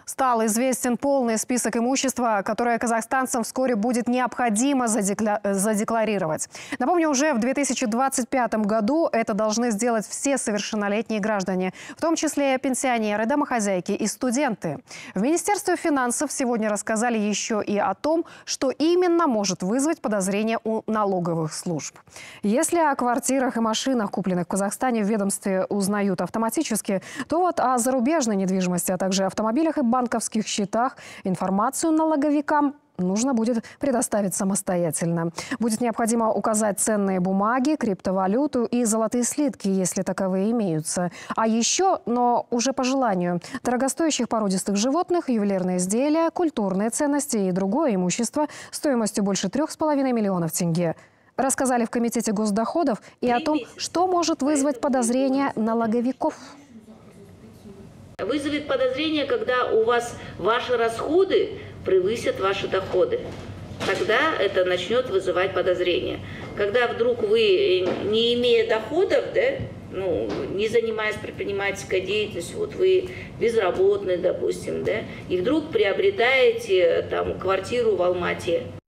Стал известен полный список имущества, которое казахстанцам вскоре будет необходимо задекларировать. Напомню, уже в 2025 году это должны сделать все совершеннолетние граждане, в том числе пенсионеры, домохозяйки и студенты. В Министерстве финансов сегодня рассказали еще и о том, что именно может вызвать подозрения у налоговых служб. Если о квартирах и машинах, купленных в Казахстане, в ведомстве узнают автоматически, то вот о зарубежной недвижимости, а также автомобилях и банковских счетах информацию налоговикам нужно будет предоставить самостоятельно. Будет необходимо указать ценные бумаги, криптовалюту и золотые слитки, если таковые имеются. А еще, но уже по желанию, дорогостоящих породистых животных, ювелирные изделия, культурные ценности и другое имущество стоимостью больше 3,5 миллионов тенге. Рассказали в Комитете госдоходов и о том, что может вызвать подозрения налоговиков. Вызовет подозрение, когда у вас ваши расходы превысят ваши доходы. Тогда это начнет вызывать подозрение. Когда вдруг вы, не имея доходов, не занимаясь предпринимательской деятельностью, вот вы безработный, допустим, и вдруг приобретаете там квартиру в Алмате.